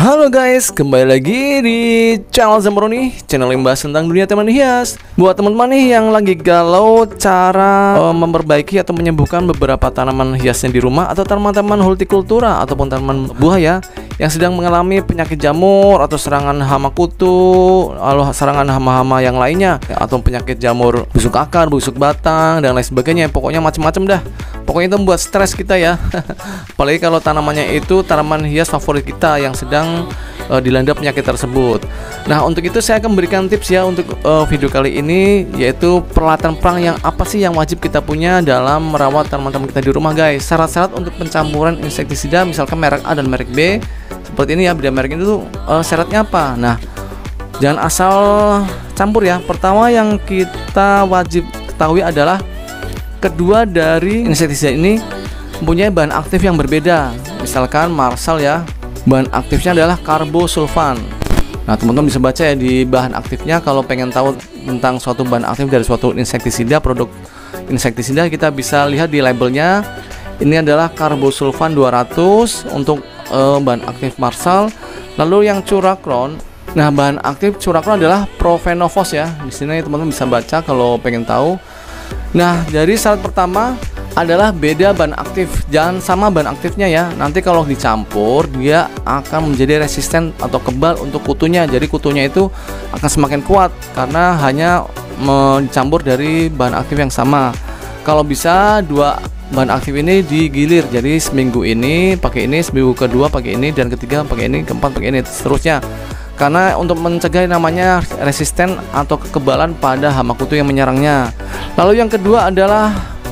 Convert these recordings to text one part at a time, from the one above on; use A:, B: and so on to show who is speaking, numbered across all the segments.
A: Halo guys, kembali lagi di channel Zamro nih, channel yang bahas tentang dunia tanaman hias. Buat teman-teman nih yang lagi galau cara memperbaiki atau menyembuhkan beberapa tanaman hiasnya di rumah, atau tanaman-tanaman hortikultura ataupun tanaman buah ya, yang sedang mengalami penyakit jamur atau serangan hama kutu, lalu serangan hama-hama yang lainnya, atau penyakit jamur busuk akar, busuk batang, dan lain sebagainya. Pokoknya macam-macam dah. Pokoknya itu membuat stres kita ya. Apalagi kalau tanamannya itu tanaman hias favorit kita yang sedang dilanda penyakit tersebut. Nah, untuk itu saya akan berikan tips ya untuk video kali ini, yaitu peralatan perang yang apa sih yang wajib kita punya dalam merawat tanaman-tanaman kita di rumah guys. Syarat-syarat untuk pencampuran insektisida misalkan merek A dan merek B seperti ini ya. Beda merek itu syaratnya apa? Nah, jangan asal campur ya. Pertama yang kita wajib ketahui adalah kedua dari insektisida ini mempunyai bahan aktif yang berbeda. Misalkan Marsal ya, bahan aktifnya adalah karbosulfan. Nah, teman-teman bisa baca ya di bahan aktifnya. Kalau pengen tahu tentang suatu bahan aktif dari suatu insektisida, produk insektisida, kita bisa lihat di labelnya. Ini adalah karbosulfan 200 untuk bahan aktif Marsal. Lalu yang Curaquron, nah bahan aktif Curaquron adalah Profenofos ya. Di sini teman-teman bisa baca kalau pengen tahu. Nah, jadi syarat pertama adalah beda bahan aktif, jangan sama bahan aktifnya ya. Nanti kalau dicampur dia akan menjadi resisten atau kebal untuk kutunya. Jadi kutunya itu akan semakin kuat karena hanya mencampur dari bahan aktif yang sama. Kalau bisa dua bahan aktif ini digilir, jadi seminggu ini pakai ini, seminggu kedua pakai ini, dan ketiga pakai ini, keempat pakai ini, seterusnya. Karena untuk mencegah namanya resisten atau kekebalan pada hama kutu yang menyerangnya. Lalu yang kedua adalah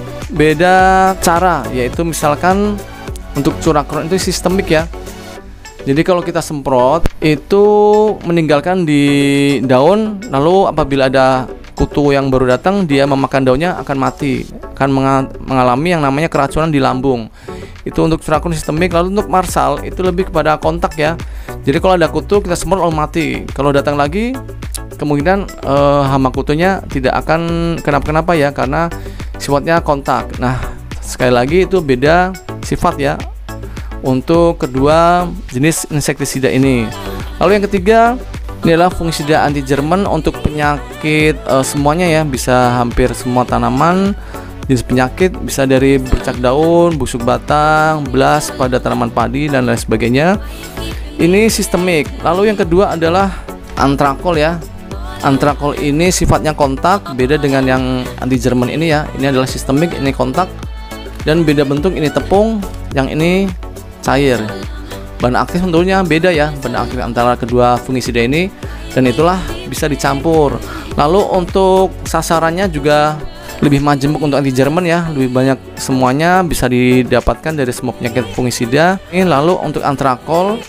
A: beda cara, yaitu misalkan untuk Curaquron itu sistemik ya. Jadi kalau kita semprot itu meninggalkan di daun, lalu apabila ada kutu yang baru datang, dia memakan daunnya akan mati, akan mengalami yang namanya keracunan di lambung. Itu untuk Curaquron sistemik. Lalu untuk Marsal itu lebih kepada kontak ya. Jadi kalau ada kutu kita semprot lalu mati. Kalau datang lagi kemungkinan hama kutunya tidak akan kenapa-kenapa ya, karena sifatnya kontak. Nah, sekali lagi itu beda sifat ya untuk kedua jenis insektisida ini. Lalu yang ketiga, ini adalah fungisida anti Jerman untuk penyakit semuanya ya, bisa hampir semua tanaman jenis penyakit, bisa dari bercak daun, busuk batang, belas pada tanaman padi, dan lain sebagainya. Ini sistemik. Lalu yang kedua adalah Antrakol ya. Antrakol ini sifatnya kontak, beda dengan yang anti Jerman ini ya. Ini adalah sistemik, ini kontak, dan beda bentuk, ini tepung, yang ini cair. Bahan aktif tentunya beda ya, bahan aktif antara kedua fungisida ini, dan itulah bisa dicampur. Lalu untuk sasarannya juga lebih majemuk untuk anti Jerman ya, lebih banyak semuanya bisa didapatkan dari semua penyakit fungisida. Ini lalu untuk Antrakol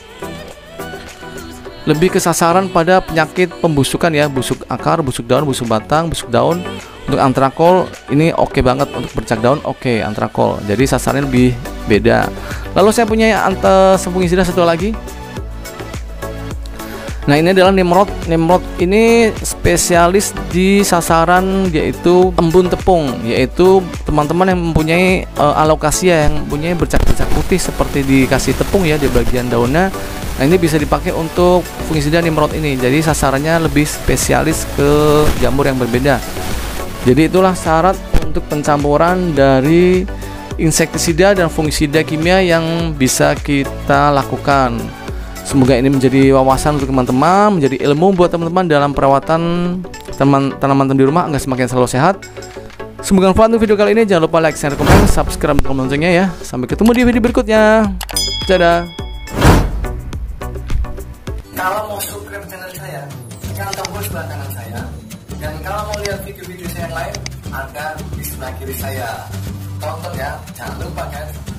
A: lebih ke sasaran pada penyakit pembusukan ya, busuk akar, busuk daun, busuk batang, busuk daun. Untuk Antrakol ini oke banget untuk bercak daun, oke Antrakol. Jadi sasarannya lebih beda. Lalu saya punya fungisida satu lagi. Nah, ini adalah Nimrod. Nimrod ini spesialis di sasaran yaitu embun tepung, yaitu teman-teman yang mempunyai alokasia, yang mempunyai bercak-bercak putih seperti dikasih tepung ya di bagian daunnya. Nah, ini bisa dipakai untuk fungisida Nimrod ini. Jadi sasarannya lebih spesialis ke jamur yang berbeda. Jadi itulah syarat untuk pencampuran dari insektisida dan fungisida kimia yang bisa kita lakukan. Semoga ini menjadi wawasan untuk teman-teman, menjadi ilmu buat teman-teman dalam perawatan tanaman di rumah agar semakin selalu sehat. Semoga bermanfaat untuk video kali ini. Jangan lupa like, share, komen, subscribe, dan loncengnya ya. Sampai ketemu di video berikutnya. Dadah. Kalau mau subscribe channel saya, tekan tombol sebelah kanan saya. Dan kalau mau lihat video-video saya yang lain, ada di sebelah kiri saya. Tonton ya, jangan lupa kan.